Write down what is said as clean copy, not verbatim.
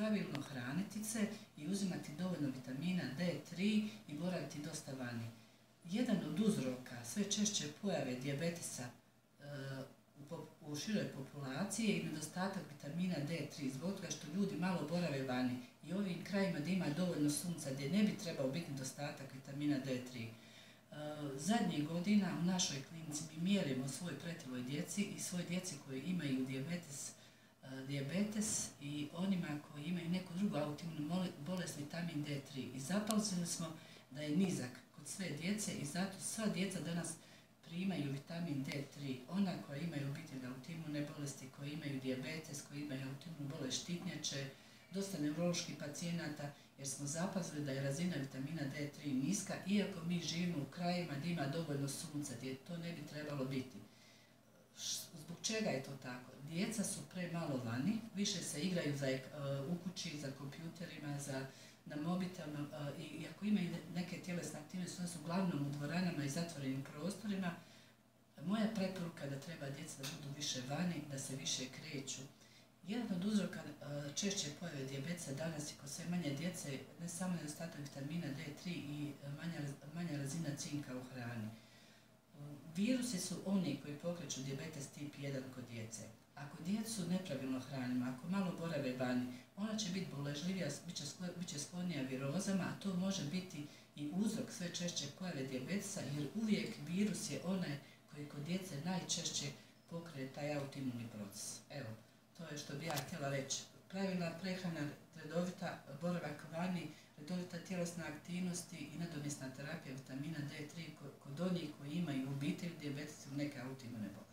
pravilno hraniti se i uzimati dovoljno vitamina D3 i boraviti dosta vani. Jedan od uzroka sve češće pojave dijabetesa u široj populaciji je i nedostatak vitamina D3, zbog toga što ljudi malo borave vani i ovim krajima gdje ima dovoljno sunca, gdje ne bi trebao biti nedostatak vitamina D3. Zadnjih godina u našoj klinici mi mjerimo svoj pretiloj djeci i svoj djeci koji imaju dijabetes i onima koji imaju neku drugu autoimunu bolest vitamin D3 i zapazili smo da je nizak kod sve djece i zato sva djeca danas primaju vitamin D3, ona koja imaju obitelj autoimune bolesti, koji imaju dijabetes, koji imaju autoimunu bolest štitnjače, dosta neuroloških pacijenata, jer smo zapazili da je razina vitamina D3 niska, iako mi živimo u krajima gdje ima dovoljno sunca, gdje to ne bi trebalo biti. Zbog čega je to tako? Djeca su premalo vani, više se igraju u kući, za kompjuterima, na mobitelima i ako imaju neke tjelesne aktivnosti, one su uglavnom u dvoranama i zatvorenim prostorima. Moja preporuka je da treba djeca da budu više vani, da se više kreću. Jedan od uzroka češće pojave dijabetesa danas je kod sve manje djece ne samo nedostatak vitamina D3 i manja razina cinka u hrani. Virusi su oni koji pokreću dijabetes tip 1 kod djece. Ako djecu nepravilno hranimo, ako malo borave vani, ona će biti boležljivija, bit će sklonija virozama, a to može biti i uzrok sve češće pojave dijabetesa, jer uvijek virus je onaj koji kod djece najčešće pokreće taj autoimuni proces. Evo, to je što bi ja htjela reći. Pravilna prehrana, redovita boravak vani, redovita tjelesna aktivnosti i nadomjesna terapija vitamina D3 kod onih koji imaju u obitelji dijabetes ili neke autoimune bolesti.